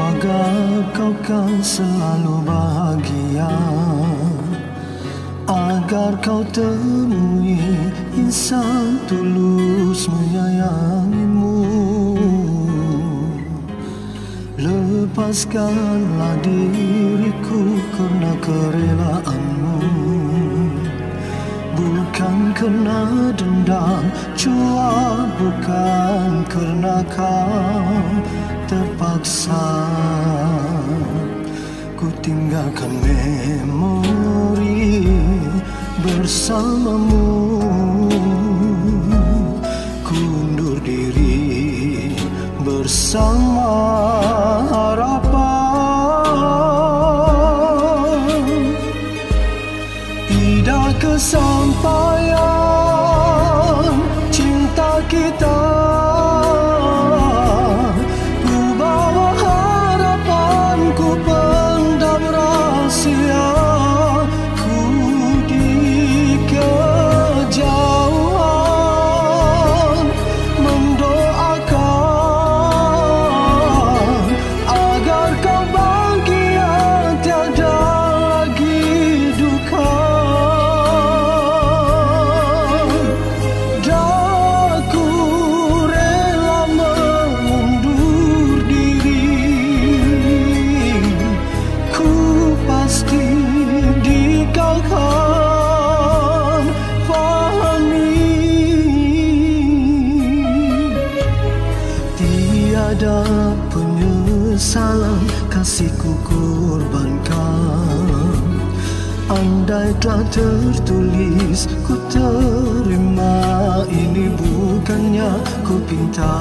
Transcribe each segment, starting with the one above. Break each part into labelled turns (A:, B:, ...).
A: agar kau kan selalu bahagia, agar kau temui insan tulus menyayangimu. Lepaskanlah diriku kerana kerelaanmu, bukan kerana dendam, jua bukan kerana kau terpaksa. Ku tinggalkan memori bersamamu, ku undur diri bersama harapan. Tidak kesampaian cinta kita, ku bawa harapan, ku pendam rahsia, ku di kejauhan mendoakan agar kau bahagia, tiada lagi duka. Aku rela mengundur diri, ku pasti dikau kan fahami. Tiada penyesalan kasihku korbankan, andai telah tertulis ku terima, ini bukannya ku pinta.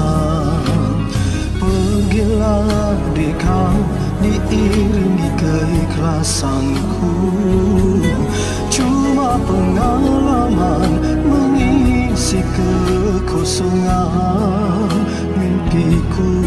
A: Pergilah dekau diiringi keikhlasanku, cuma pengalaman mengisi kekosongan mimpiku.